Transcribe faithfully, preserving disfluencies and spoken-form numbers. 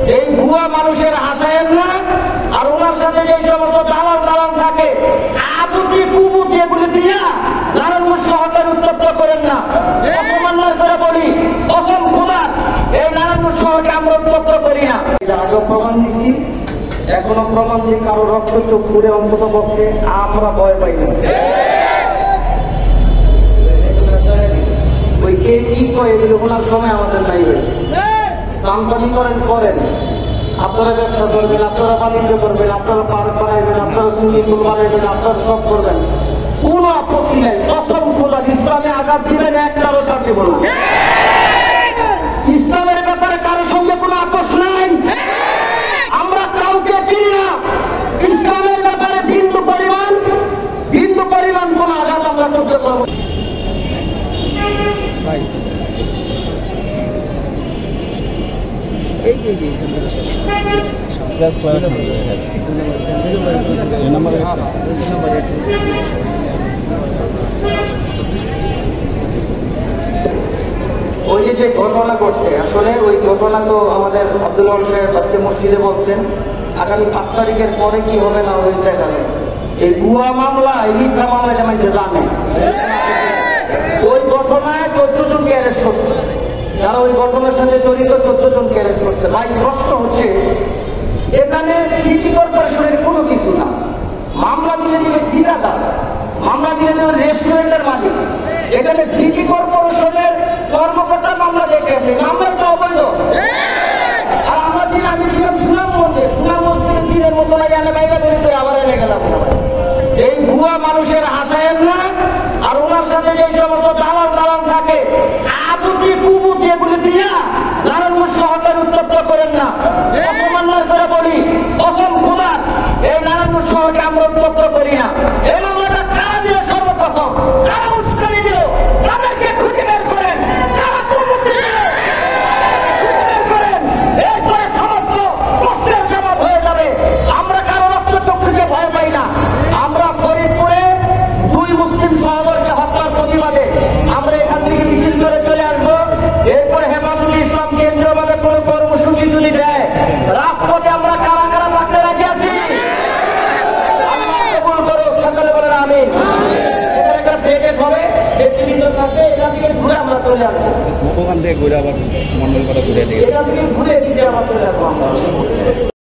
এই ভুয়া মানুষের হাসায়েন না, আর ওনার সাথে যে সমস্ত দালাল দালাল থাকে আবুতি কুবুতি এগুলি দিয়া নারায়ণগঞ্জ শহরকে উত্তপ্ত করেন না। অপমান্না করে বলি অসম খোদার এই নারায়ণগঞ্জ শহরকে আমরা উত্তপ্ত করি না। আগেও প্রমাণ দিচ্ছি, এখনো প্রমাণ দিয়ে কারো রক্ত চোখ ঘুরে অন্তত পক্ষে আমরা ভয় পাই না। ওই কে কি কয় এগুলো ওনার সময় আমাদের নাই। সাংবাদিকরণ করেন, আপনারা ব্যবসা করবেন, আপনারা বাণিজ্য করবেন, আপনারা পার্ক বানাইবেন, আপনারা সুইমিং পুল বানাইবেন, আপনারা সব করবেন, কোন আপত্তি নেই। প্রথম খোদার ইসলামে আঘাত দিবেন এক কারো চাকরি বলুন। ইসলামের ব্যাপারে কারোর সঙ্গে কোনো আপোষ নাই, আমরা কাউকে চিনি না। ইসলামের ব্যাপারে বিন্দু পরিমাণ বিন্দু পরিমাণ কোন আঘাত আমরা সহ্য করব। এই যে যে ক্লাস ক্লাস নাম্বার ওই যে যে ঘটনা ঘটছে, আসলে ওই ঘটনা তো আমাদের আব্দুল সাহেব আজকে মসজিদে বলছেন আগামী পাঁচ তারিখের পরে কি হবে না ওই জায়গায় এই ভুয়া মামলা এই মিথ্যা মামলা যেমন জানে ওই ঘটনায় চোদ্দ জনকে অ্যারেস্ট করছে, যারা ওই ঘটনার সাথে জড়িত চোদ্দ জনকে অ্যারেস্ট করছে। ভাই প্রশ্ন হচ্ছে এখানে সিটি কর্পোরেশনের কোনো কিছু না, মামলা দিলে দিবে ঠিকাদার, মামলা দিলে দিবে রেস্টুরেন্টের মালিক। এখানে সিটি কর্পোরেশনের কর্মকর্তা মামলা দেখেছে, মামলা তো অবৈধ। আর আমরা ছিলাম আমি ছিলাম সুনামগঞ্জে, সুনামগঞ্জের দিনের মতো এনে বাইরে বেরোতে আবার এনে গেলাম। এই ভুয়া মানুষের হাসায়েন না, আর ওনার সাথে যে সমস্ত দালাল দালাল থাকে আবুতি কুবুতি এগুলি দিয়া নারায়ণগঞ্জ শহরকে উত্তপ্ত করেন না। অপমান্না করে বলি অসম খোদার এই নারায়ণগঞ্জ শহরকে আমরা উত্তপ্ত করি না। এই মামলাটা কারা দিল সর্বপ্রথম, কারা উস্কানি দিল, তাদেরকে খুঁজে বের করেন, কারা কুবুতি দিল খুঁজে বের করেন। এরপরে সমস্ত প্রশ্নের জবাব হয়ে যাবে। আমরা কারো রক্ত চক্ষুকে ভয় পাই না। আমরা ফরিদপুরে দুই মুসলিম সহোদরকে হত্যার প্রতিবাদে আমরা এখান থেকে মিছিল করে চলে আসবো। এরপরে হেফাজতুল ইসলাম কেন্দ্রীয়ভাবে কোন কর্মসূচি যদি দেয় রাজপথে আমরা কারা কারা থাকতে রাজি আছি। আল্লাহ কবুল করুক, সকলে বলেন আমিন। এখানে একটা ব্রেকেট হবে, ব্যক্তিগত থাকবে, এখান থেকে ঘুরে আমরা চলে আসবো। ওখান থেকে ঘুরে আবার মন্ডল করা ঘুরে এখান থেকে ঘুরে দিতে আবার চলে আসবো আমরা।